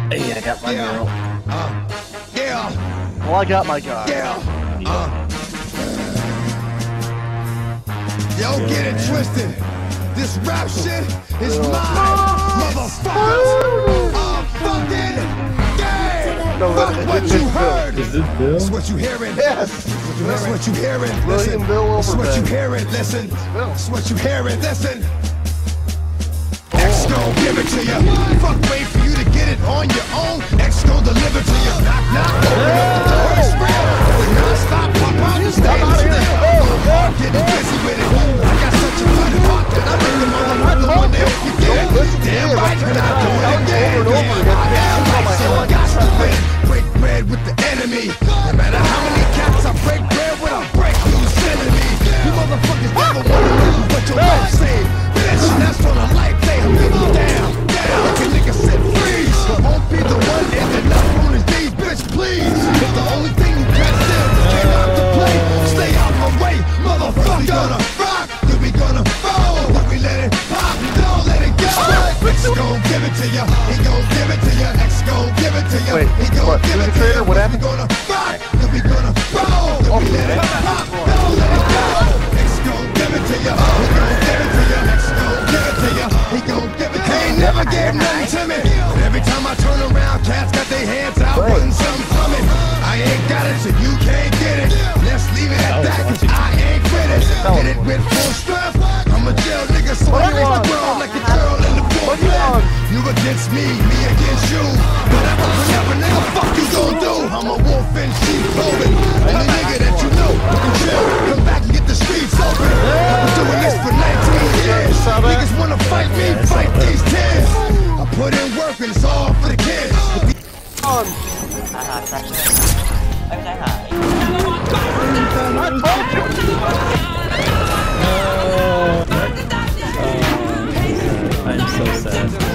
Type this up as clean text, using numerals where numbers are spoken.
Hey, I got my girl. Well, I got my guy. Yo, get it twisted. This rap shit is mine, motherfuckers. Fucking game. Fuck what you heard. Is this Bill? That's what you hearing. Yes. That's what you hearing. William Bill That's what you Overton. hearing. Listen. That's what you hearing. Listen. X gon' give it to you. Fuck, wait for you to get it on your own. X gon' deliver to you. Knock, knock, open up the door. It's real. Non-stop, pop out, you stay still. Getting busy with it. I got such a funny heart that I make the motherfucker one day forget. Damn right, and I do it again. Damn right, so I got to win. Break bread with the enemy. No matter how many cats I break bread with, I break loose enemy. You motherfuckers never wanna lose what your life saved. Bitch, that's on a life day. Down, down. Like a nigga said, freeze. Won't be the one ending up on his knees, bitch, please. But the only thing you can do is get out to play. Stay out my way, motherfucker. We gonna rock, then we gonna roll. Then we let it pop, don't let it go. X gon' give it to ya, he gon' give it to ya. X gon' give it to ya, he gon' give it to ya. What happened? We gonna rock, then we gonna roll. Then we let it pop, don't let it go. X gon' give it to ya, he gon' give it to ya. X gon' give it to ya, he gon' give it to ya. He ain't never gave nothing to me. But every time I turn around, cats got their hands out, wanting something from it. I ain't got it, so you can't get it. Let's leave it at that, cause I ain't finished. Hit it with full strength. I'm a jail nigga, so I make my world like a girl in the foreground. You against me against you. Whatever, nigga, fuck you gon' do. I'm a wolf in sheep clothing. And the nigga that you know, you can chill. Come back and get the streets open. I've been doing this for 19 years. Niggas wanna fight me, fight these tears. I put in work and it's all for the kids. ไม่ใช่หาย I'm so sad.